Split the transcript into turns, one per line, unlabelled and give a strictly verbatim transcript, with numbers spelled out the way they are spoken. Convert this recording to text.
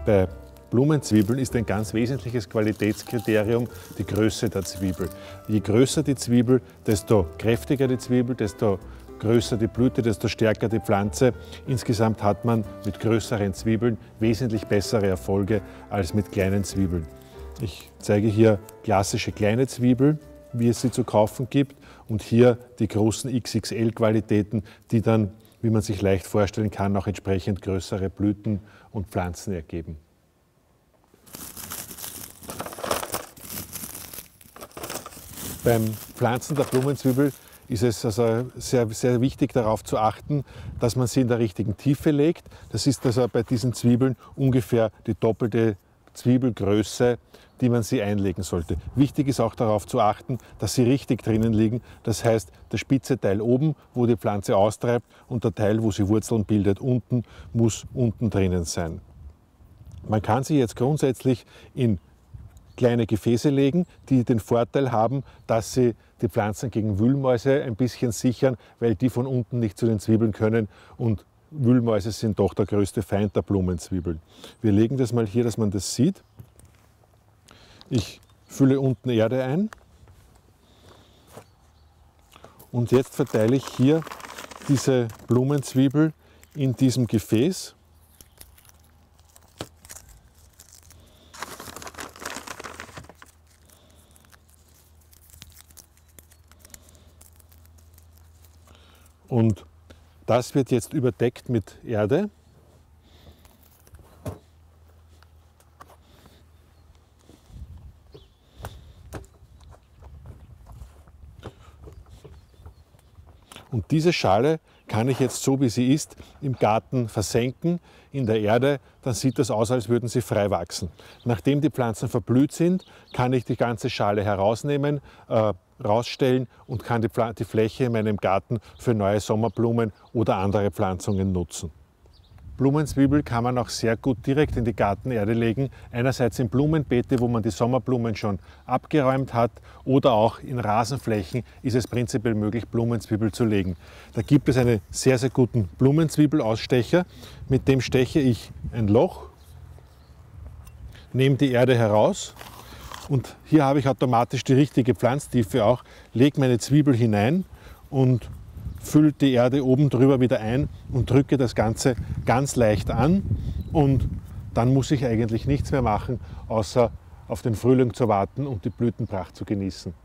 Bei Blumenzwiebeln ist ein ganz wesentliches Qualitätskriterium die Größe der Zwiebel. Je größer die Zwiebel, desto kräftiger die Zwiebel, desto größer die Blüte, desto stärker die Pflanze. Insgesamt hat man mit größeren Zwiebeln wesentlich bessere Erfolge als mit kleinen Zwiebeln. Ich zeige hier klassische kleine Zwiebel, wie es sie zu kaufen gibt, und hier die großen X X L-Qualitäten, die dann, wie man sich leicht vorstellen kann, auch entsprechend größere Blüten und Pflanzen ergeben. Beim Pflanzen der Blumenzwiebel ist es also sehr, sehr wichtig, darauf zu achten, dass man sie in der richtigen Tiefe legt. Das ist also bei diesen Zwiebeln ungefähr die doppelte Zwiebelgröße, die man sie einlegen sollte. Wichtig ist auch darauf zu achten, dass sie richtig drinnen liegen. Das heißt, der spitze Teil oben, wo die Pflanze austreibt, und der Teil, wo sie Wurzeln bildet, unten, muss unten drinnen sein. Man kann sie jetzt grundsätzlich in kleine Gefäße legen, die den Vorteil haben, dass sie die Pflanzen gegen Wühlmäuse ein bisschen sichern, weil die von unten nicht zu den Zwiebeln können, und Wühlmäuse sind doch der größte Feind der Blumenzwiebeln. Wir legen das mal hier, dass man das sieht. Ich fülle unten Erde ein und jetzt verteile ich hier diese Blumenzwiebel in diesem Gefäß. Und das wird jetzt überdeckt mit Erde. Und diese Schale kann ich jetzt, so wie sie ist, im Garten versenken in der Erde. Dann sieht das aus, als würden sie frei wachsen. Nachdem die Pflanzen verblüht sind, kann ich die ganze Schale herausnehmen, äh, rausstellen und kann die, die Fläche in meinem Garten für neue Sommerblumen oder andere Pflanzungen nutzen. Blumenzwiebel kann man auch sehr gut direkt in die Gartenerde legen. Einerseits in Blumenbeete, wo man die Sommerblumen schon abgeräumt hat, oder auch in Rasenflächen ist es prinzipiell möglich, Blumenzwiebel zu legen. Da gibt es einen sehr, sehr guten Blumenzwiebelausstecher. Mit dem steche ich ein Loch, nehme die Erde heraus, und hier habe ich automatisch die richtige Pflanztiefe auch, lege meine Zwiebel hinein und fülle die Erde oben drüber wieder ein und drücke das Ganze ganz leicht an, und dann muss ich eigentlich nichts mehr machen, außer auf den Frühling zu warten und die Blütenpracht zu genießen.